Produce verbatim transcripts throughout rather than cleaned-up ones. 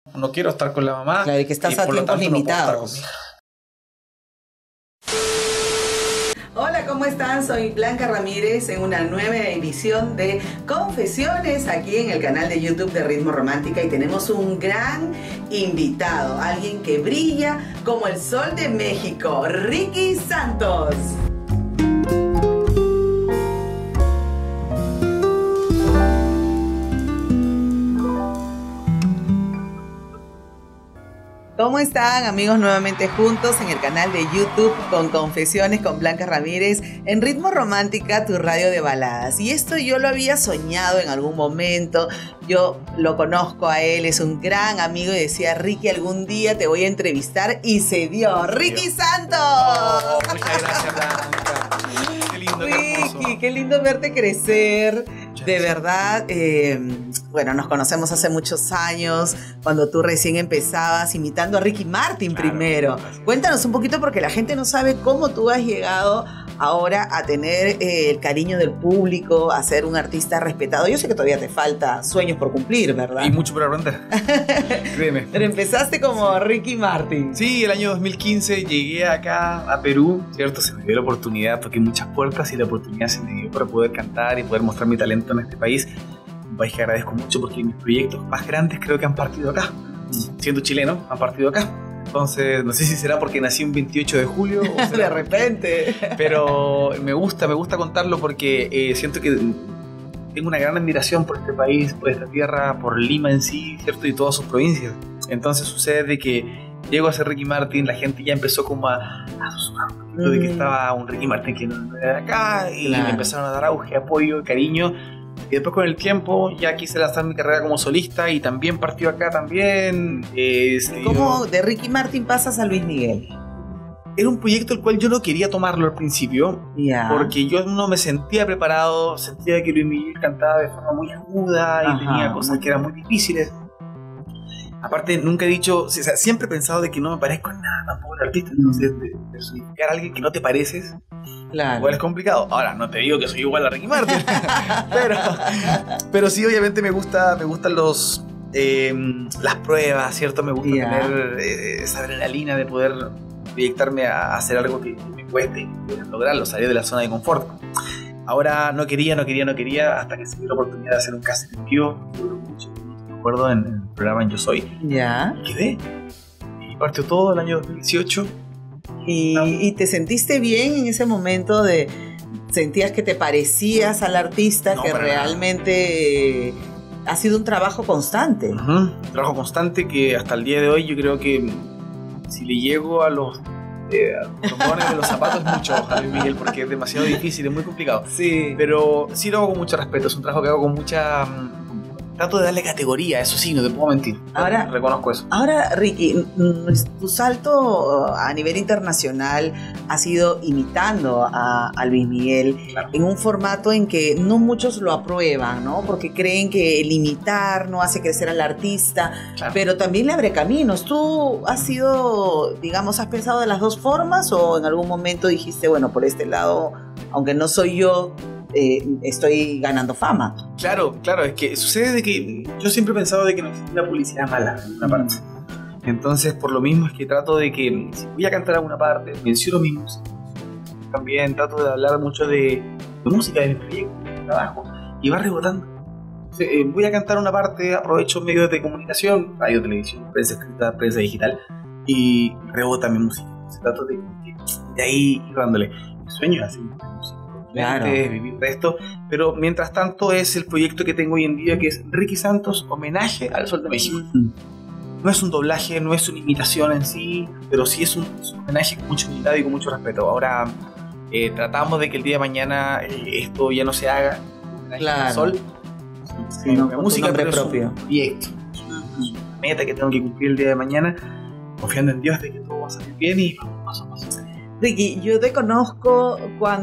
no quiero estar con la mamá. Claro, y que estás y a tiempos limitados. No. Hola, ¿cómo están? Soy Blanca Ramírez en una nueva emisión de Confesiones aquí en el canal de YouTube de Ritmo Romántica, y tenemos un gran invitado, alguien que brilla como el sol de México, Ricky Santos. ¿Cómo están, amigos? Nuevamente juntos en el canal de YouTube con Confesiones con Blanca Ramírez en Ritmo Romántica, tu radio de baladas. Y esto yo lo había soñado en algún momento. Yo lo conozco a él, es un gran amigo, y decía: Ricky, algún día te voy a entrevistar, y se dio. ¡Ricky Santos! Oh, muchas gracias, Blanca. Qué lindo, qué hermoso. Ricky, qué lindo verte crecer. De verdad, eh, bueno, nos conocemos hace muchos años, cuando tú recién empezabas imitando a Ricky Martin. Claro, primero. Cuéntanos un poquito, porque la gente no sabe cómo tú has llegado ahora a tener eh, el cariño del público, a ser un artista respetado. Yo sé que todavía te falta sueños por cumplir, ¿verdad? Y mucho por aprender. Créeme. Pero empezaste como sí. Ricky Martin. Sí, el año dos mil quince llegué acá a Perú, ¿cierto? Se me dio la oportunidad, toqué muchas puertas y la oportunidad se me dio para poder cantar y poder mostrar mi talento en este país. Un país que agradezco mucho, porque mis proyectos más grandes creo que han partido acá. Siendo chileno, han partido acá. Entonces, no sé si será porque nací un veintiocho de julio o será de repente. Pero me gusta, me gusta contarlo, porque eh, siento que tengo una gran admiración por este país, por esta tierra, por Lima en sí, ¿cierto? Y todas sus provincias. Entonces sucede de que llego a ser Ricky Martin, la gente ya empezó como a, a susurrar un poquito mm. de que estaba un Ricky Martin que no era de acá, y claro. me empezaron a dar auge, apoyo, cariño. Y después, con el tiempo, ya quise lanzar mi carrera como solista, y también partió acá también. Eh, ¿Cómo de Ricky Martin pasas a Luis Miguel? Era un proyecto el cual yo no quería tomarlo al principio, yeah. porque yo no me sentía preparado, sentía que Luis Miguel cantaba de forma muy aguda y Ajá, tenía cosas que eran muy difíciles. Aparte, nunca he dicho, o sea, siempre he pensado de que no me parezco en nada tampoco el artista. Entonces, de personificar a alguien que no te pareces, claro. igual es complicado. Ahora, no te digo que soy igual a Ricky Martin, pero, pero sí, obviamente me gusta, me gustan los eh, las pruebas, ¿cierto? Me gusta yeah. tener eh, esa adrenalina de poder proyectarme a hacer algo que me cueste y poder lograrlo, salir de la zona de confort. Ahora no quería, no quería, no quería, hasta que se dio la oportunidad de hacer un casting en vivo. Me acuerdo, en el programa en Yo Soy. Ya. Y quedé. Y partió todo el año dos mil dieciocho. ¿Y, no. ¿Y te sentiste bien en ese momento? de ¿Sentías que te parecías al artista? No, que realmente eh, ha sido un trabajo constante. Uh-huh. Un trabajo constante que hasta el día de hoy yo creo que si le llego a los eh, trombones de los zapatos mucho, ojalá, Miguel, porque es demasiado difícil, es muy complicado. Sí. Pero sí lo hago con mucho respeto, es un trabajo que hago con mucha... Trato de darle categoría, eso sí, no te puedo mentir. Ahora, reconozco eso. Ahora, Ricky, tu salto a nivel internacional ha sido imitando a, a Luis Miguel, claro. en un formato en que no muchos lo aprueban, ¿no? Porque creen que el imitar no hace crecer al artista, claro. pero también le abre caminos. ¿Tú has sido, digamos, has pensado de las dos formas, o en algún momento dijiste, bueno, por este lado, aunque no soy yo, Eh, estoy ganando fama? Claro, claro, es que sucede de que yo siempre he pensado de que no existe una publicidad mala en una parte. Entonces, por lo mismo es que trato de que, si voy a cantar alguna parte, menciono mi música. También trato de hablar mucho de, de música, de mi proyecto, de mi trabajo, y va rebotando. Entonces, eh, voy a cantar una parte, aprovecho medios de comunicación, radio, televisión, prensa escrita, prensa digital, y rebota mi música. Entonces, trato de, de, de ahí ir dándole. Mi sueño es hacer música. Claro. Vivir de esto, pero mientras tanto es el proyecto que tengo hoy en día, que es Ricky Santos, homenaje al Sol de México. Mm. No es un doblaje, no es una imitación en sí, pero sí es un, es un homenaje con mucha humildad y con mucho respeto. Ahora eh, tratamos de que el día de mañana eh, esto ya no se haga claro. al Sol, sí, no, música, pero propio. Es un proyecto, es una meta que tengo que cumplir el día de mañana, confiando en Dios de que todo va a salir bien, y vamos paso a paso. Ricky, yo te conozco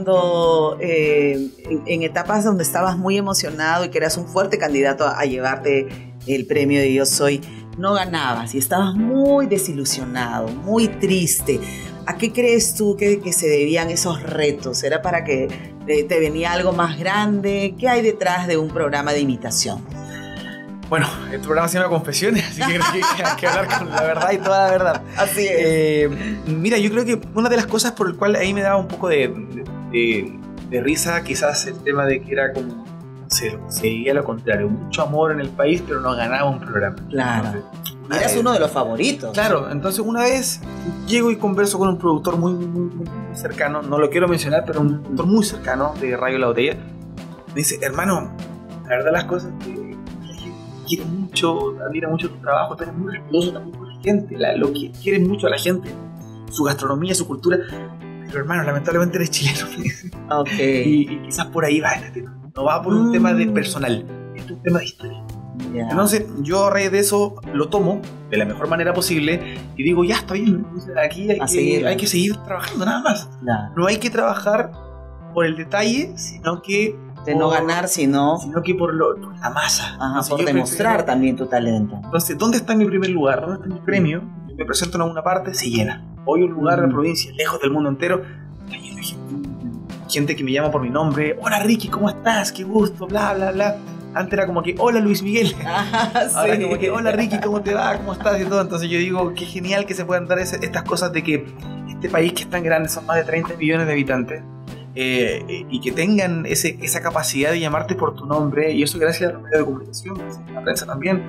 cuando eh, en, en etapas donde estabas muy emocionado y que eras un fuerte candidato a, a llevarte el premio de Yo Soy. No ganabas y estabas muy desilusionado, muy triste. ¿A qué crees tú que, que se debían esos retos? ¿Era para que te, te venía algo más grande? ¿Qué hay detrás de un programa de imitación? Bueno, este programa se llama Confesiones, así que creo que hay que hablar con la verdad y toda la verdad. Así es. Eh, mira, yo creo que una de las cosas por el cual ahí me daba un poco de, de, de risa, quizás el tema de que era como, se seguía lo contrario, mucho amor en el país, pero no ganaba un programa. Claro. Entonces, eras vez, uno de los favoritos. Claro, entonces una vez llego y converso con un productor muy, muy, muy, muy cercano, no lo quiero mencionar, pero un productor muy cercano de Radio La Botella. Me dice, hermano, la verdad las cosas que quiere mucho, admira mucho tu trabajo, tú eres muy respetuoso también con la gente, la, lo que quiere mucho a la gente, su gastronomía, su cultura, pero hermano, lamentablemente eres chileno. Okay. y, y quizás por ahí va este tema, no va por un mm. tema de personal, es un tema de historia. Yeah. Entonces yo a raíz de eso lo tomo de la mejor manera posible y digo, ya está bien, aquí hay, que, seguir, hay que seguir trabajando nada más. Nah. No hay que trabajar por el detalle, sino que de no por, ganar, sino... Sino que por, lo, por la masa. Ajá, por demostrar prefiero, también tu talento. Entonces, ¿dónde está mi primer lugar? ¿Dónde está mi premio? Me presento en alguna parte, se llena. Voy a un lugar mm. en la provincia, lejos del mundo entero, está lleno de gente. Gente que me llama por mi nombre. Hola Ricky, ¿cómo estás? Qué gusto, bla, bla, bla. Antes era como que, hola Luis Miguel. Ah, ahora sí. Como que, hola Ricky, ¿cómo te va? ¿Cómo estás? Y todo. Entonces yo digo, qué genial que se puedan dar ese, estas cosas de que este país que es tan grande, son más de treinta millones de habitantes, Eh, eh, y que tengan ese, esa capacidad de llamarte por tu nombre, y eso gracias a los medios de comunicación, a la prensa también.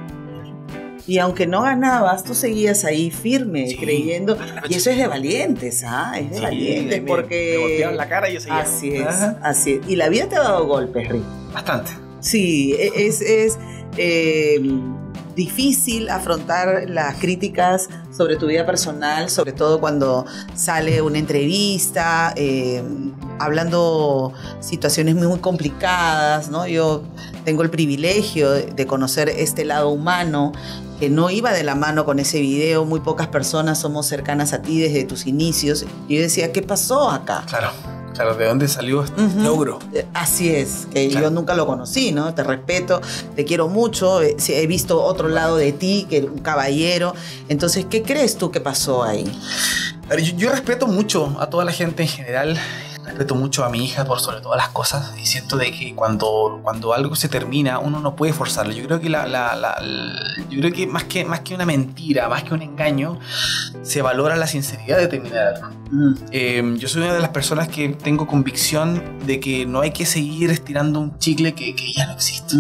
Y aunque no ganabas, tú seguías ahí firme, sí, creyendo, y eso es de valientes, ¿ah? Es de sí, valientes, me, porque... Me volteaban la cara y yo seguía. Así es, Ajá. así es. Y la vida te ha dado golpes, Rick. Bastante. Sí, es... es eh, difícil afrontar las críticas sobre tu vida personal, sobre todo cuando sale una entrevista, eh, hablando situaciones muy, muy complicadas, ¿no? Yo tengo el privilegio de conocer este lado humano que no iba de la mano con ese video. Muy pocas personas somos cercanas a ti desde tus inicios. Y yo decía, ¿qué pasó acá? Claro. Claro, ¿de dónde salió este uh-huh. logro? Así es, que claro. yo nunca lo conocí, ¿no? Te respeto, te quiero mucho, he visto otro lado de ti, que un caballero. Entonces, ¿qué crees tú que pasó ahí? Yo, yo respeto mucho a toda la gente en general, respeto mucho a mi hija por sobre todas las cosas, y siento de que cuando, cuando algo se termina, uno no puede forzarlo. Yo creo que la, la, la, la yo creo que más que más que una mentira, más que un engaño, se valora la sinceridad de terminar. Mm. Eh, yo soy una de las personas que tengo convicción de que no hay que seguir estirando un chicle que, que ya no existe.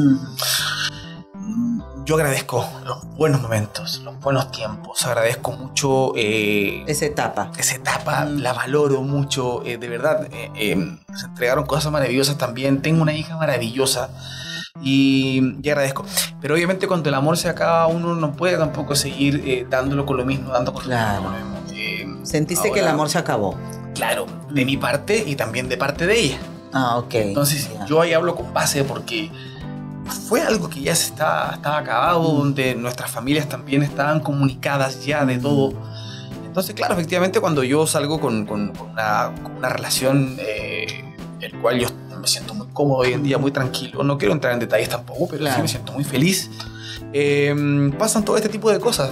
Mm. Yo agradezco los buenos momentos, los buenos tiempos, agradezco mucho eh, esa etapa. Esa etapa, mm. la valoro mucho, eh, de verdad. Eh, eh, se entregaron cosas maravillosas también. Tengo una hija maravillosa y, y agradezco. Pero obviamente cuando el amor se acaba, uno no puede tampoco seguir eh, dándolo con lo mismo, dando con claro. lo mismo. Eh, Sentiste ahora, que el amor se acabó. Claro, de mm. mi parte y también de parte de ella. Ah, ok. Entonces yeah. yo ahí hablo con base porque fue algo que ya se estaba, estaba acabado, mm. donde nuestras familias también estaban comunicadas ya de todo. Entonces, claro, efectivamente, cuando yo salgo con, con, con, una, con una relación, eh, el cual yo me siento muy cómodo hoy en día, muy tranquilo, no quiero entrar en detalles tampoco, pero claro. sí me siento muy feliz, eh, pasan todo este tipo de cosas.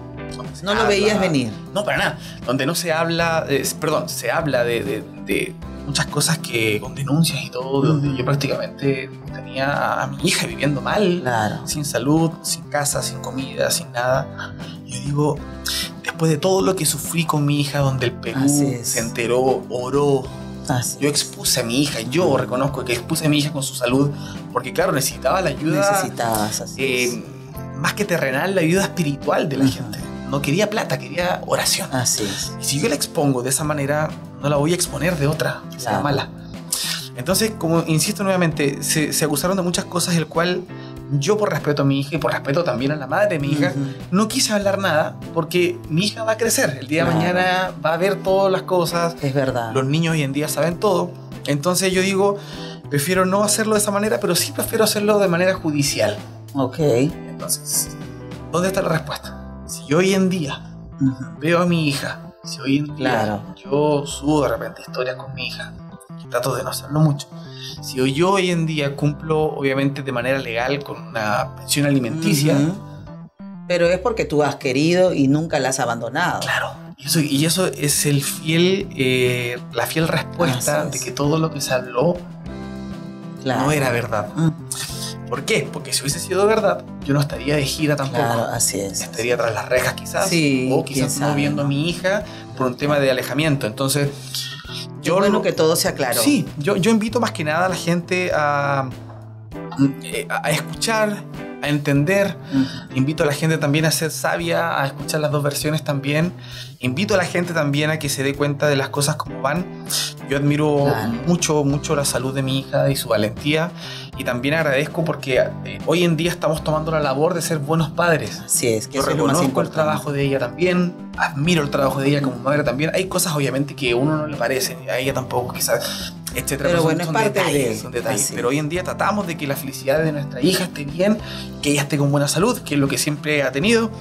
No lo habla, veías venir. No, para nada. Donde no se habla, eh, perdón, se habla de, de, de muchas cosas que con denuncias y todo, donde uh-huh. yo prácticamente tenía a mi hija viviendo mal, claro. sin salud, sin casa, sin comida, sin nada. Yo digo, después de todo lo que sufrí con mi hija, donde el Perú se enteró, oró, Así yo expuse a mi hija, yo reconozco que expuse a mi hija con su salud, porque claro, necesitaba la ayuda. Necesitabas, así eh, es. Más que terrenal, la ayuda espiritual de la uh-huh. gente. No quería plata, quería oración. Así es. Y si yo la expongo de esa manera, no la voy a exponer de otra, que sea mala. Entonces, como insisto nuevamente, se, se acusaron de muchas cosas, el cual yo, por respeto a mi hija y por respeto también a la madre de mi hija, uh-huh. no quise hablar nada, porque mi hija va a crecer. El día de claro. mañana va a ver todas las cosas. Es verdad. Los niños hoy en día saben todo. Entonces yo digo, prefiero no hacerlo de esa manera, pero sí prefiero hacerlo de manera judicial. Ok. Entonces, ¿dónde está la respuesta? Si yo hoy en día uh-huh. veo a mi hija, si hoy en día claro. yo subo de repente historias con mi hija, que trato de no hacerlo mucho, si hoy yo hoy en día cumplo obviamente de manera legal con una pensión alimenticia, uh-huh. pero es porque tú has querido y nunca la has abandonado. Claro, y eso, y eso es el fiel, eh, la fiel respuesta de que todo lo que se habló claro. no era verdad. Uh-huh. ¿Por qué? Porque si hubiese sido verdad, yo no estaría de gira tampoco. Claro, así es. Estaría tras las rejas quizás. Sí, o quizás no sabe, viendo ¿no? a mi hija por un tema de alejamiento. Entonces, yo... Es bueno lo, que todo se aclaró. Sí, yo, yo invito más que nada a la gente a, a, a escuchar, a entender. Uh-huh. Invito a la gente también a ser sabia, a escuchar las dos versiones también. Invito a la gente también a que se dé cuenta de las cosas como van. Yo admiro claro. mucho, mucho la salud de mi hija y su valentía. Y también agradezco porque eh, hoy en día estamos tomando la labor de ser buenos padres. Así es, que yo eso reconozco es lo más el trabajo de ella también. Admiro el trabajo de ella como madre también. Hay cosas obviamente que a uno no le parecen. A ella tampoco quizás, etcétera. Pero bueno, son, es parte detalles, de son detalles. Pero hoy en día tratamos de que la felicidad de nuestra hija esté bien, que ella esté con buena salud, que es lo que siempre ha tenido,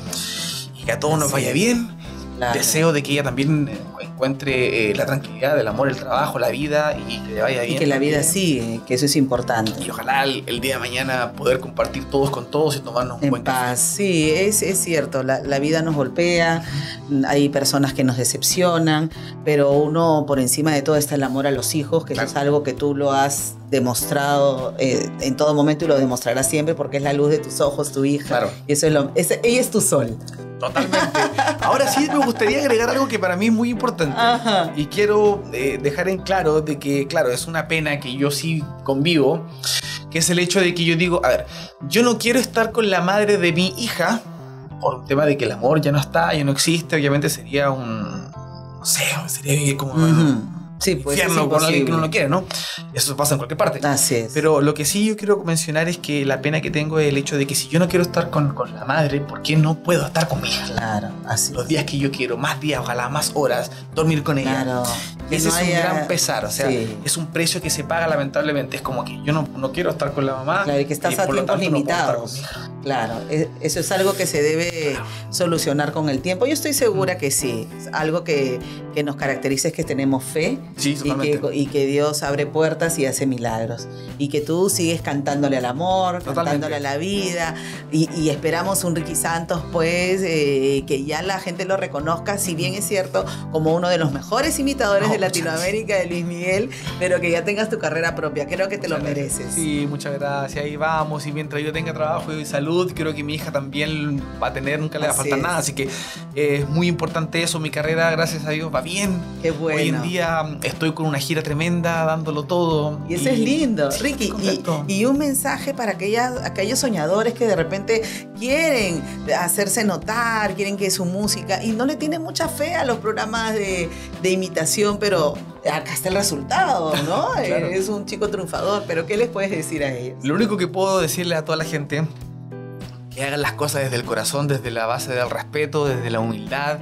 y que a todos nos vaya bien. Claro. Deseo de que ella también encuentre eh, la tranquilidad, el amor, el trabajo, la vida y que le vaya bien. Y que la vida también. sigue, que eso es importante. Y ojalá el, el día de mañana poder compartir todos con todos y tomarnos un en buen paz. café. Sí, es, es cierto, la, la vida nos golpea, hay personas que nos decepcionan, pero uno por encima de todo está el amor a los hijos, que claro. eso es algo que tú lo has demostrado eh, en todo momento y lo demostrarás siempre porque es la luz de tus ojos, tu hija. Claro. Y eso es lo, es, ella es tu sol. Totalmente. Ahora sí me gustaría agregar algo que para mí es muy importante. Ajá. Y quiero eh, dejar en claro de que, claro, es una pena que yo sí convivo, que es el hecho de que yo digo, a ver, yo no quiero estar con la madre de mi hija por un tema de que el amor ya no está, ya no existe, obviamente sería un, no sé, sería vivir como... Uh-huh. Sí, pues infierno con alguien que uno no quiere, ¿no? Eso pasa en cualquier parte. Así es. Pero lo que sí yo quiero mencionar es que la pena que tengo es el hecho de que si yo no quiero estar con, con la madre, ¿por qué no puedo estar con mi hija? Claro, así. Los días que yo quiero, más días, ojalá más horas, dormir con ella. Claro. Ese no es haya... un gran pesar, o sea, sí. es un precio que se paga lamentablemente. Es como que yo no, no quiero estar con la mamá. Claro, y que estás y a por tiempos lo tanto limitados. No claro, eso es algo que se debe claro. solucionar con el tiempo. Yo estoy segura que sí. Algo que, que nos caracteriza es que tenemos fe. Sí, totalmente. Y que, y que Dios abre puertas y hace milagros. Y que tú sigues cantándole al amor, totalmente. Cantándole a la vida. Y, y esperamos un Ricky Santos, pues, eh, que ya la gente lo reconozca, si bien es cierto, como uno de los mejores imitadores no, de Latinoamérica, de Luis Miguel, pero que ya tengas tu carrera propia. Creo que te muchas lo mereces. Gracias. Sí, muchas gracias. Ahí vamos. Y mientras yo tenga trabajo y salud, creo que mi hija también va a tener, nunca le va a faltar nada. Así que eh, es muy importante eso. Mi carrera, gracias a Dios, va bien. Qué bueno. Hoy en día estoy con una gira tremenda, dándolo todo. Y eso y, es lindo. Sí, Ricky, y, y un mensaje para aquellas, aquellos soñadores que de repente quieren hacerse notar, quieren que su música, y no le tienen mucha fe a los programas de, de imitación, pero acá está el resultado, ¿no? Claro. Es un chico triunfador, pero ¿qué les puedes decir a ellos? Lo único que puedo decirle a toda la gente, que hagan las cosas desde el corazón, desde la base del respeto, desde la humildad,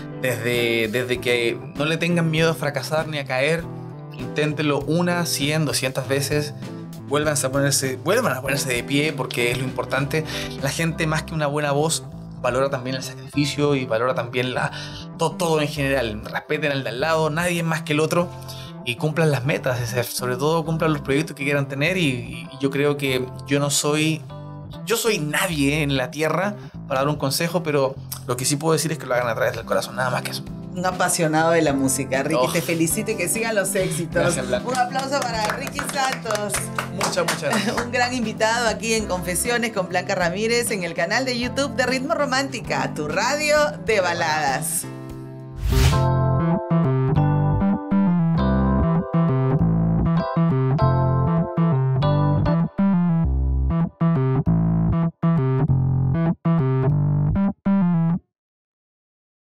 desde, desde que no le tengan miedo a fracasar ni a caer. Inténtenlo una, cien, doscientas veces. Vuelvan a ponerse, vuelvan a ponerse de pie porque es lo importante. La gente, más que una buena voz, valora también el sacrificio y valora también la, todo, todo en general. Respeten al de al lado, nadie es más que el otro. Y cumplan las metas, sobre todo cumplan los proyectos que quieran tener. Y, y yo creo que yo no soy, yo soy nadie en la tierra para dar un consejo, pero lo que sí puedo decir es que lo hagan a través del corazón, nada más que eso. Un apasionado de la música. Ricky, oh. te felicito y que sigan los éxitos. Gracias, Blanca. Un aplauso para Ricky Santos. Muchas, muchas gracias. Un gran invitado aquí en Confesiones con Blanca Ramírez en el canal de YouTube de Ritmo Romántica, tu radio de baladas.